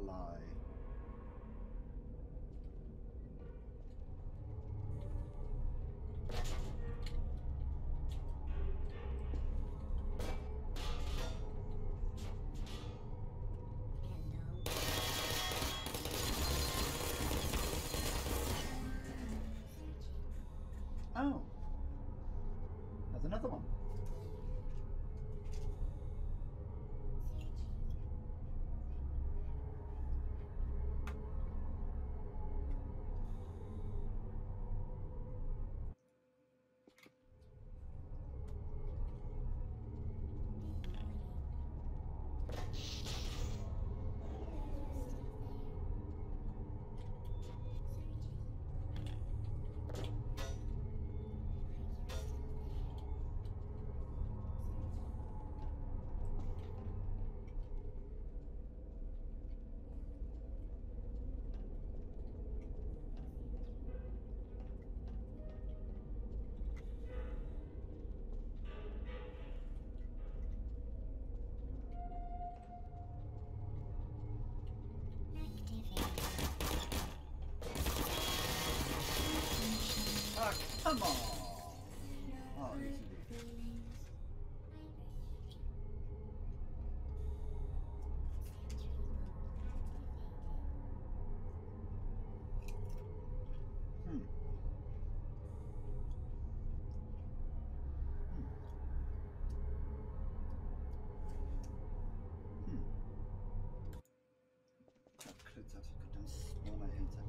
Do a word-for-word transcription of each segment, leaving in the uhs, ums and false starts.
fly. Oh, there's another one. Ah, come on! Oh, easily. Hmm. Hmm. Hmm. Includes that you could spawn a hinter.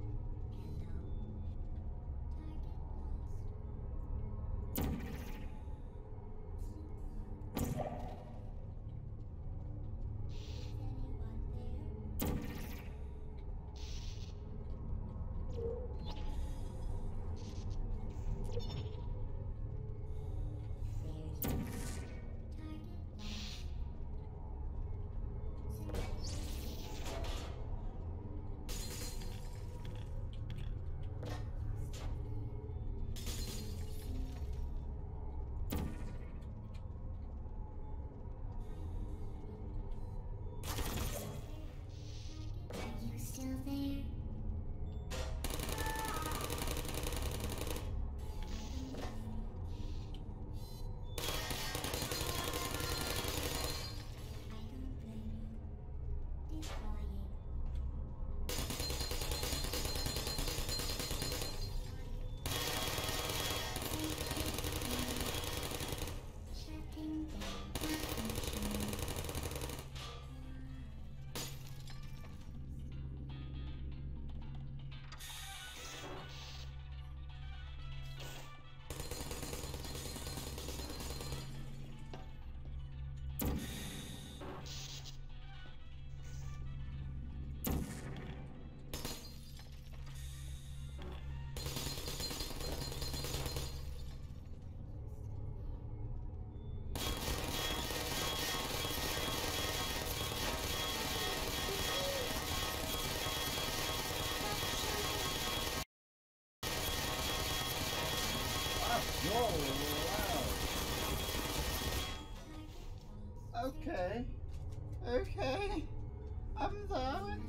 Whoa, wow. Okay. Okay. I'm down.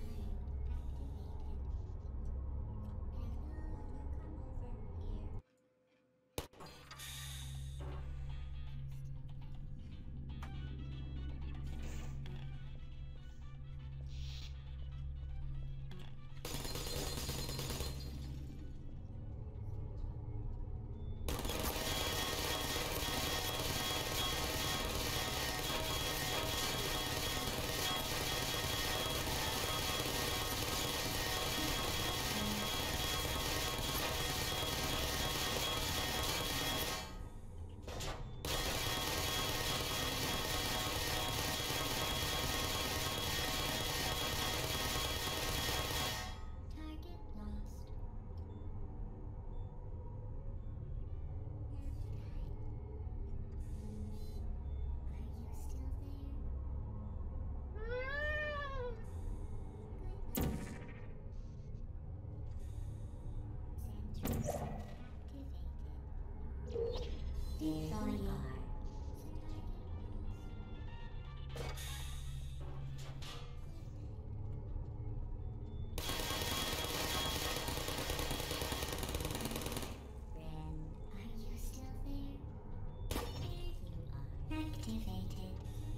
activated.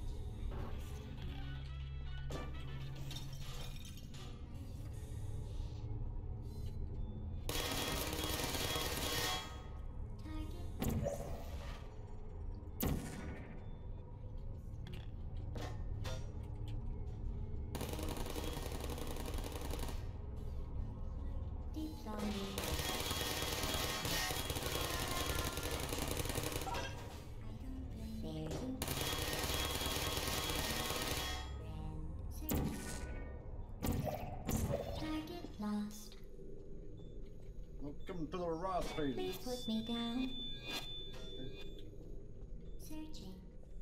Lost. Welcome to the Ross phase. Please put me down. Searching.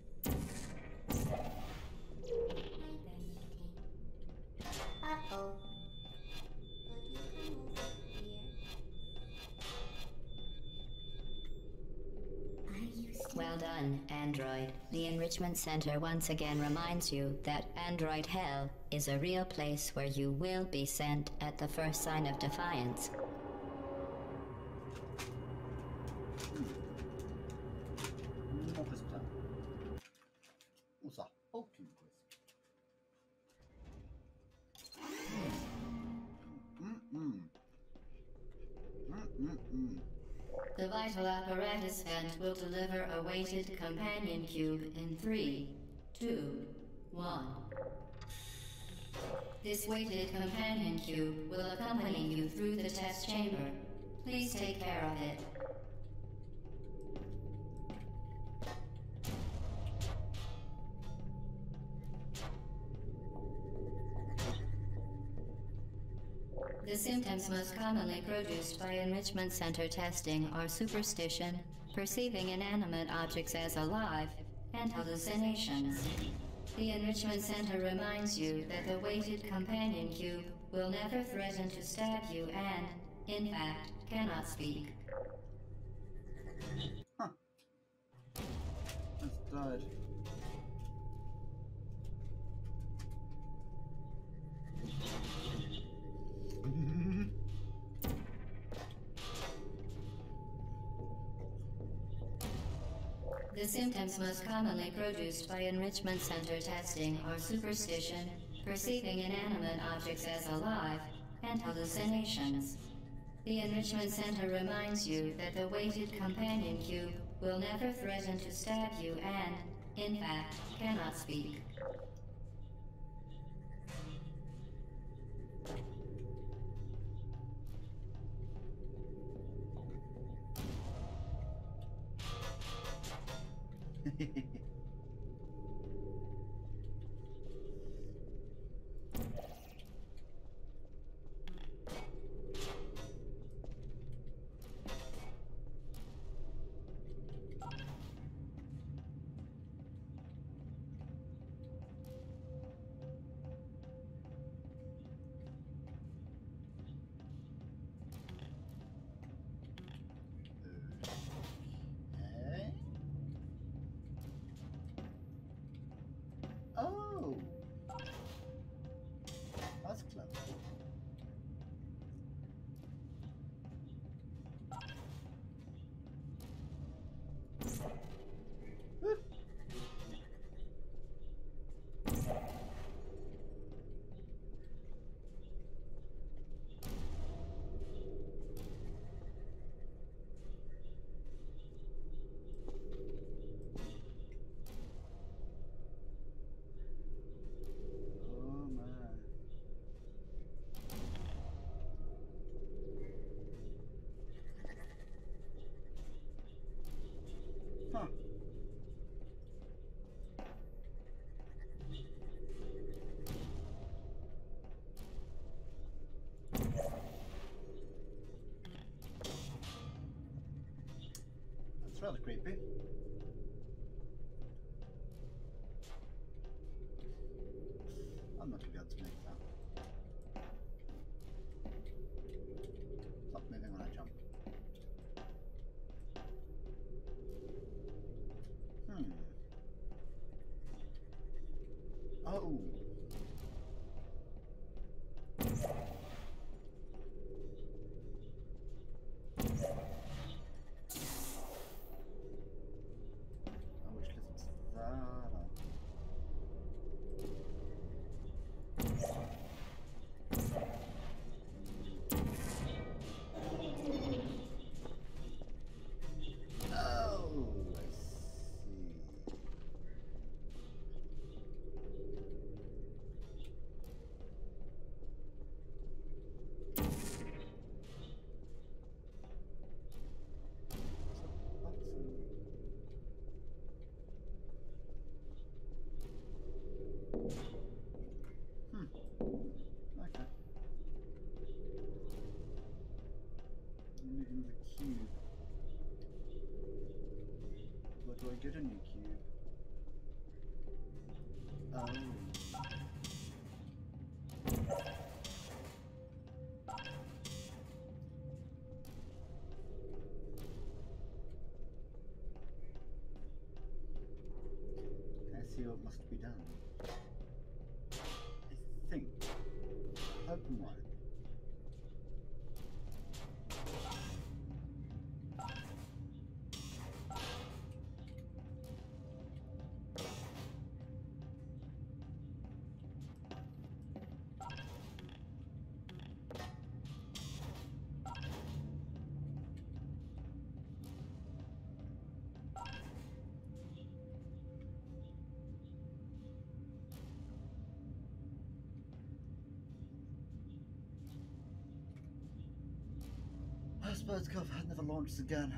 Hibernating. Uh-oh. Would you come over here? I used to... Well done, Android. The Enrichment Center once again reminds you that Android Hell is a real place where you will be sent at the first sign of defiance. Not this time. What's a Hulking quest? Mm-mm. Mm-mm-mm. The vital apparatus vent will deliver a weighted companion cube in three, two, one. This weighted companion cube will accompany you through the test chamber. Please take care of it. The symptoms most commonly produced by Enrichment Center testing are superstition, perceiving inanimate objects as alive, and hallucinations. The Enrichment Center reminds you that the weighted companion cube will never threaten to stab you and, in fact, cannot speak. Huh. That's died. The symptoms most commonly produced by Enrichment Center testing are superstition, perceiving inanimate objects as alive, and hallucinations. The Enrichment Center reminds you that the weighted companion cube will never threaten to stab you and, in fact, cannot speak. Okay. Oh, that's clever. Woo. Oh man. Huh. That's rather creepy. I'm not gonna be able to make that. Stop moving when I jump. Hmm. Oh. cube. Where do I get a new cube? Oh. I see what must be done. I think. Hope I'm right. I suppose Cove had never launched again.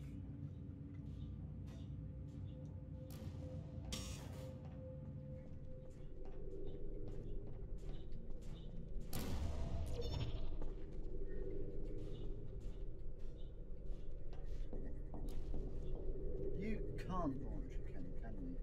You can't launch again, can you?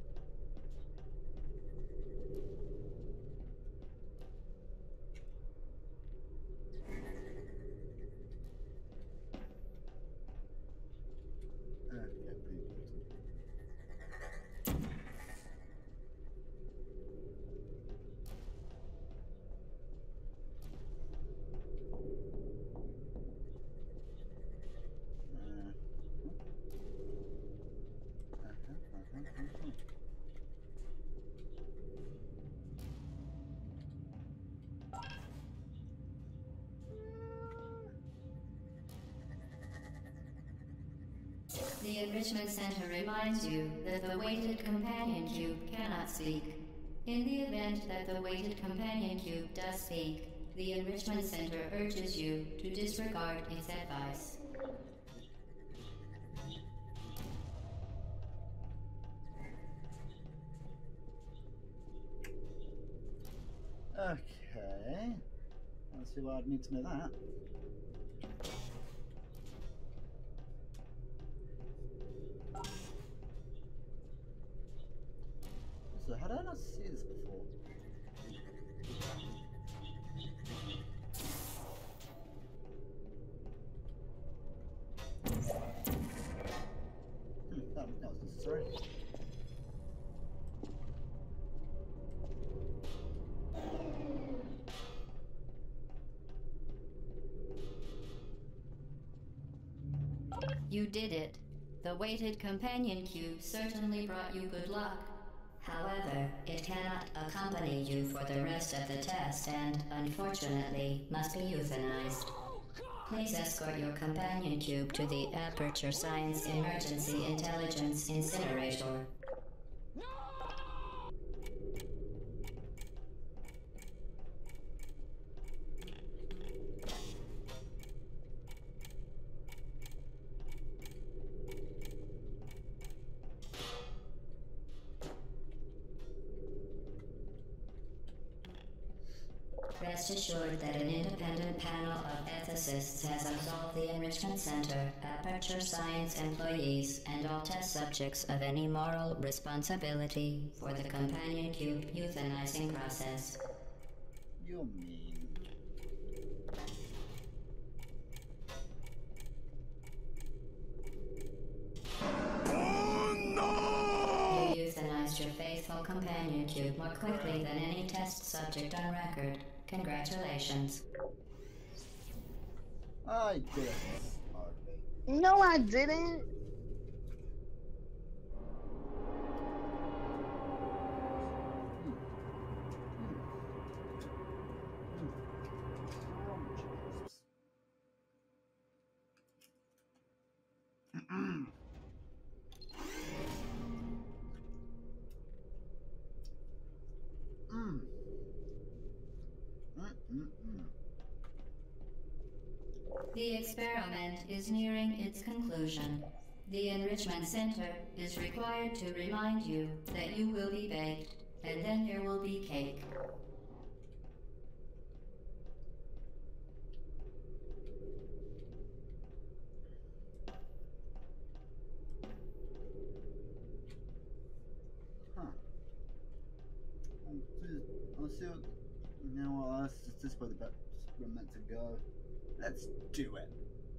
The Enrichment Center reminds you that the weighted companion cube cannot speak. In the event that the weighted companion cube does speak, the Enrichment Center urges you to disregard its advice. Okay. Let's see why I'd need to know that. So how did I not see this before? Hmm, that, that was necessary. You did it. The weighted companion cube certainly brought you good luck. However, it cannot accompany you for the rest of the test and, unfortunately, must be euthanized. Please escort your companion cube to the Aperture Science Emergency Intelligence Incinerator. Rest assured that an independent panel of ethicists has absolved the Enrichment Center, Aperture Science employees, and all test subjects of any moral responsibility for the companion cube euthanizing process. You're mean. Oh no! You euthanized your faithful companion cube more quickly than any test subject on record. Congratulations. I did it smartly. No, I didn't. Mm. Mm-mm-mm. The experiment is nearing its conclusion. The Enrichment Center is required to remind you that you will be baked, and then there will be cake. see what, you know what, this is this where the best we're meant to go. Let's do it.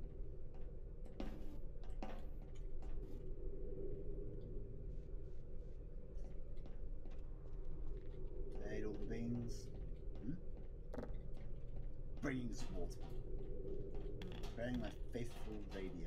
Ate all the beans. Hmm? Bringing us water. Preparing my faithful radio.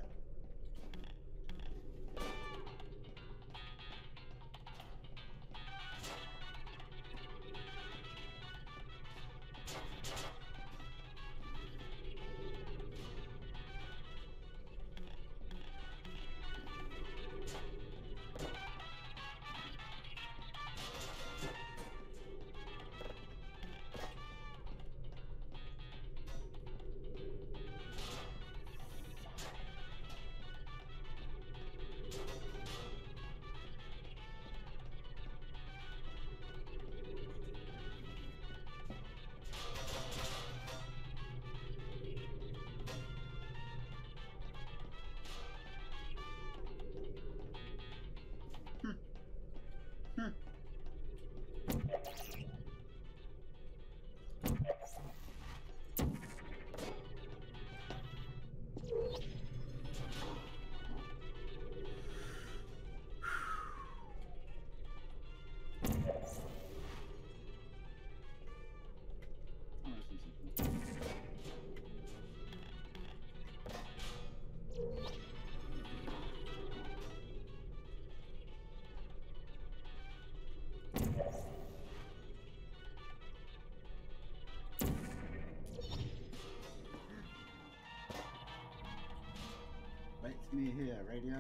Wait for me here, radio.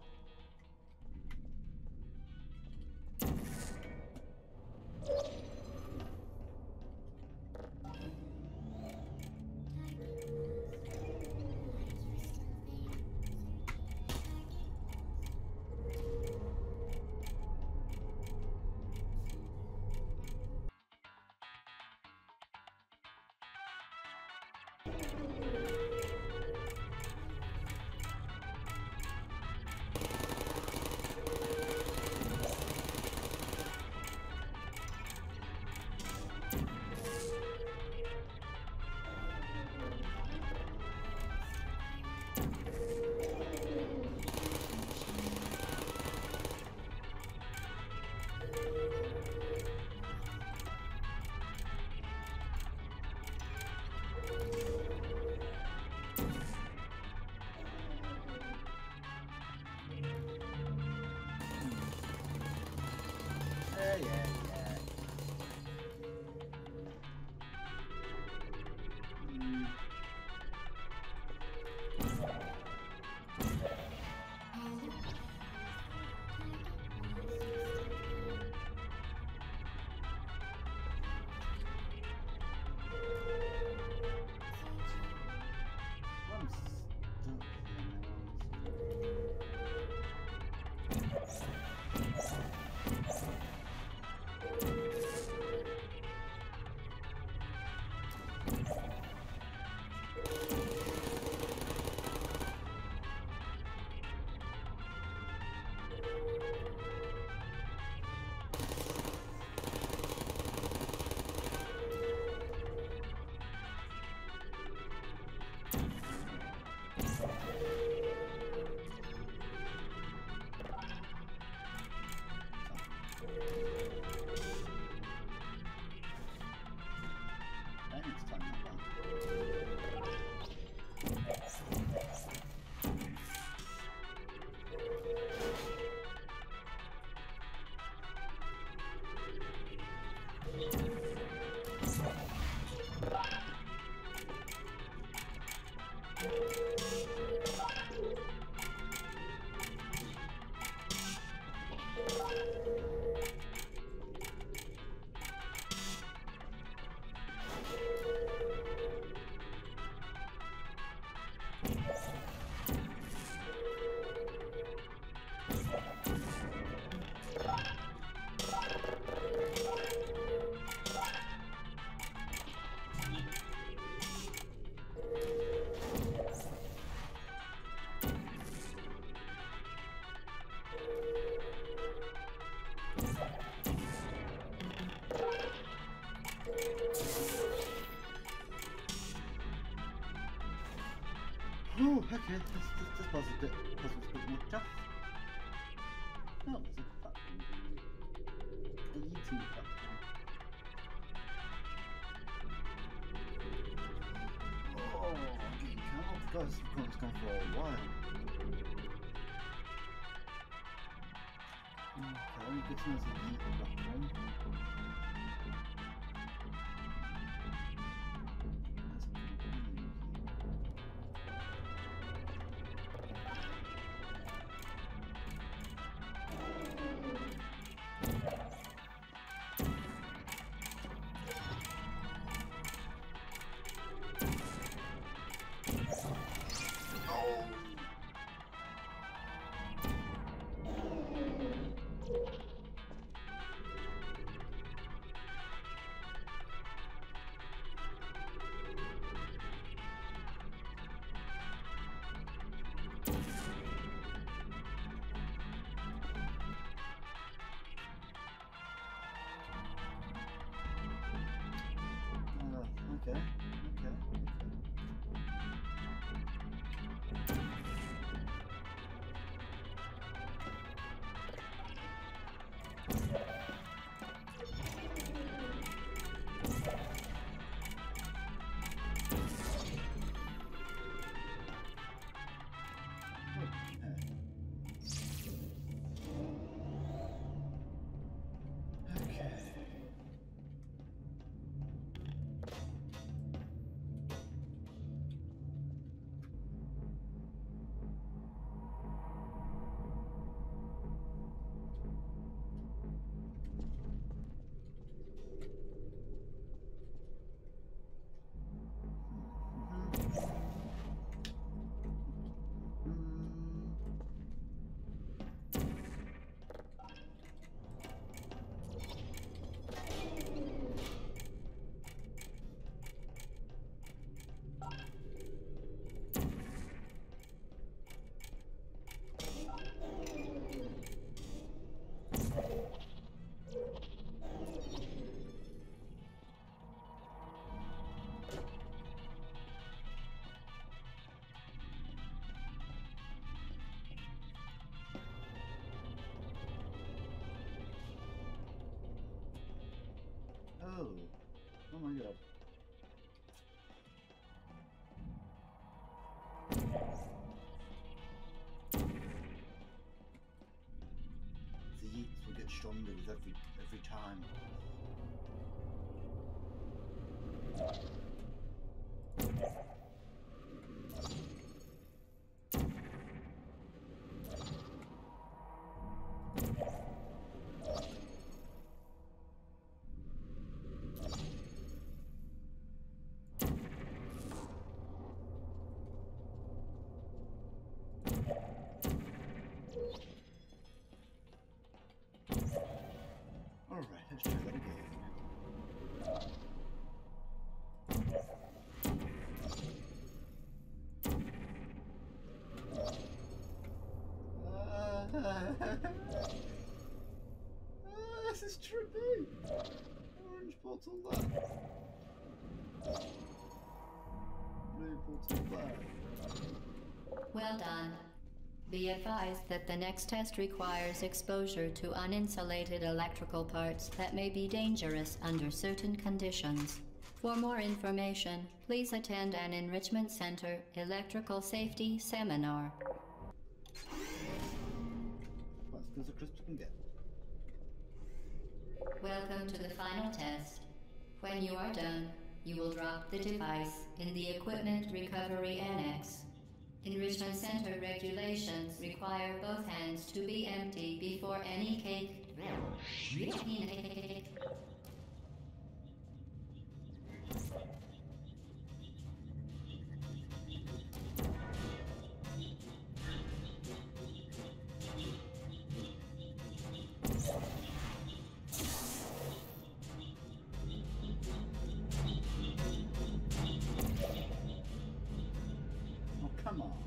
Yeah, yeah, yeah. Mm. I'm stuck That next time not done. a bit, puzzle's a bit more tough. Oh, there's a platform. A eating platform. Oh, getting cut. God, this recording's gone for a while. Okay, good to know it's an eating platform. Okay, okay, Oh, oh my god. The yeets will get stronger with every every time. Alright, let's try that again. Ah, this is trippy! Orange portal left. Blue portal left. Well done. Be advised that the next test requires exposure to uninsulated electrical parts that may be dangerous under certain conditions. For more information, please attend an Enrichment Center Electrical Safety Seminar. That's as close as crisps can get. Welcome to the final test. When you are done, you will drop the device in the Equipment Recovery Annex. Enrichment Center regulations require both hands to be empty before any cake. Oh, come on.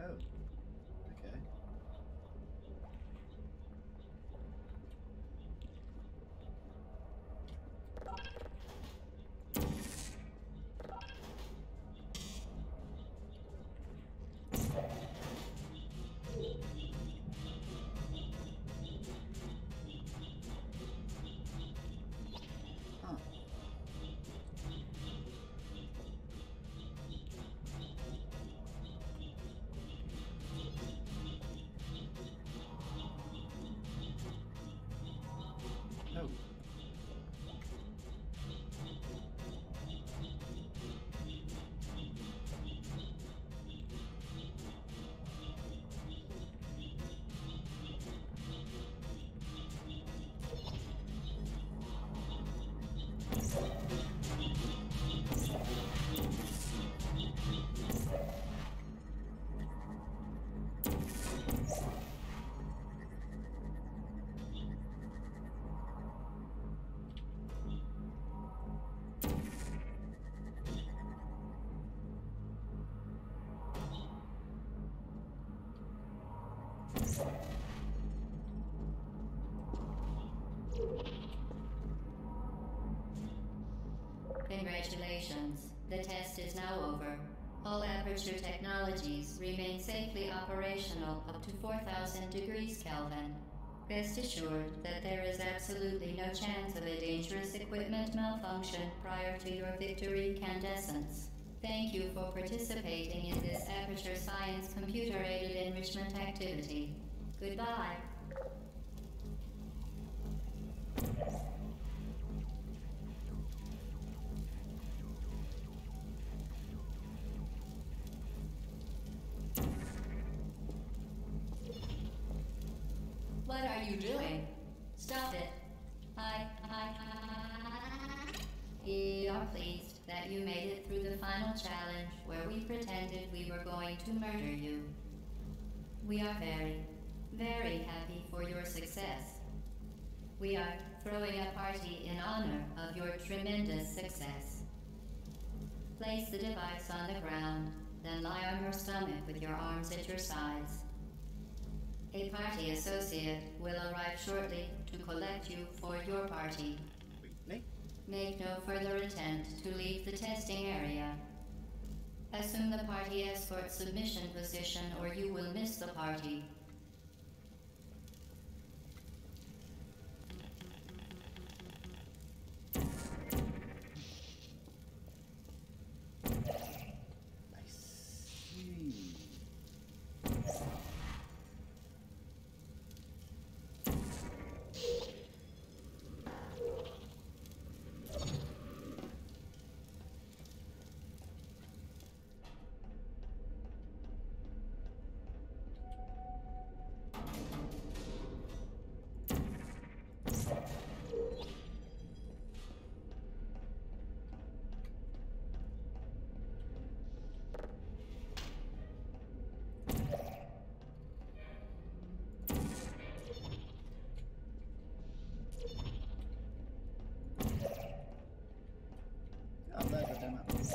Oh. Okay. Huh. Oh. Congratulations. The test is now over. All Aperture technologies remain safely operational up to four thousand degrees Kelvin. Rest assured that there is absolutely no chance of a dangerous equipment malfunction prior to your victory incandescence. Thank you for participating in this Aperture Science computer-aided enrichment activity. Goodbye. What are you doing? Stop it. I, I, I... We are pleased that you made it through the final challenge where we pretended we were going to murder you. We are very, very happy for your success. We are throwing a party in honor of your tremendous success. Place the device on the ground, then lie on your stomach with your arms at your sides. A party associate will arrive shortly to collect you for your party. Really? Make no further attempt to leave the testing area. Assume the party escort submission position or you will miss the party. I see. Oh, there, God damn it.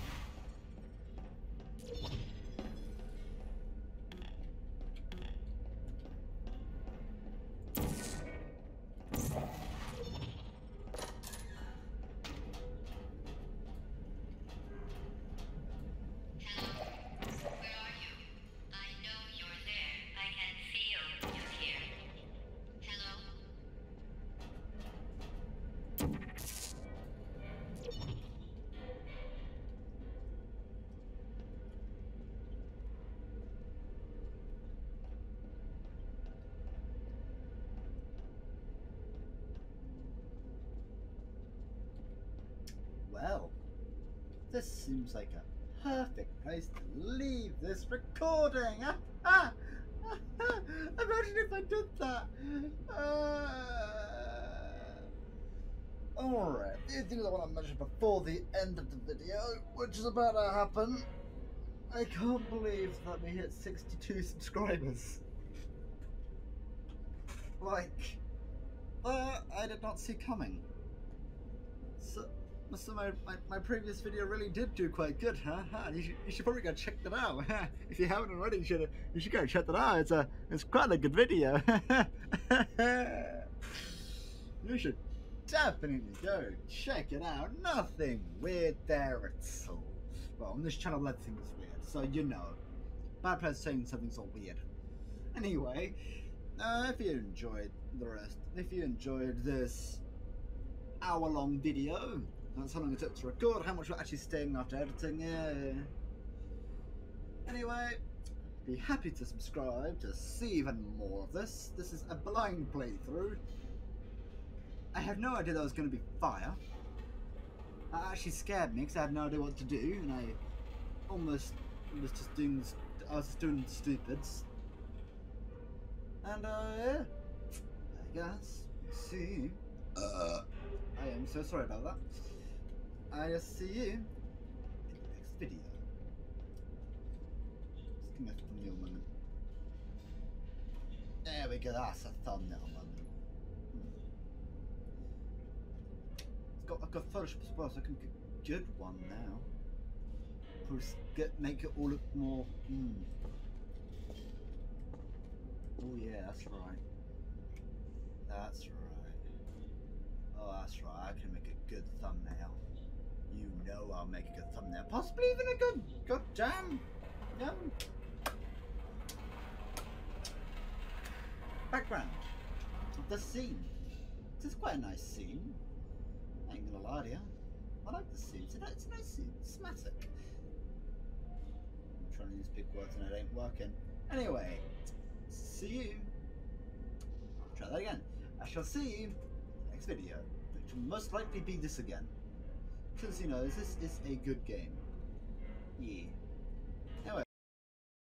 Well, this seems like a perfect place to leave this recording. Ah, ah, ah, ah. Imagine if I did that. Uh, Alright, the things I want to mention before the end of the video, which is about to happen. I can't believe that we hit sixty-two subscribers. Like, that I did not see coming. So, So my, my, my previous video really did do quite good, huh? huh? You, should, you should probably go check that out. If you haven't already, you should you should go check that out. It's a it's quite a good video. You should definitely go check it out. Nothing weird there at all. Well, on this channel, everything's weird, so you know. Bad place saying something's all weird. Anyway, uh, if you enjoyed the rest, if you enjoyed this hour-long video. That's how long it took to record, how much we're actually staying after editing, yeah. Anyway, be happy to subscribe to see even more of this. This is a blind playthrough. I have no idea that was going to be fire. That actually scared me because I had no idea what to do, and I almost was just doing, I was just doing stupids. And uh, yeah, I guess, see. Uh. I am so sorry about that. I'll see you in the next video. Just give me a thumbnail moment. There we go, that's a thumbnail moment. Hmm. It's got like a Photoshop as well, so I can make a good one now. Just get, make it all look more. Hmm. Oh yeah, that's right. That's right. Oh, that's right, I can make a good thumbnail. You know I'll make a good thumbnail. Possibly even a good, goddamn, um, background of the scene. This is quite a nice scene. I ain't gonna lie to you. I like the scene. It's a, it's a nice scene. It's cinematic. I'm trying to use big words and it ain't working. Anyway, see you. I'll try that again. I shall see you next video, which will most likely be this again, because you know this is a good game. Yeah.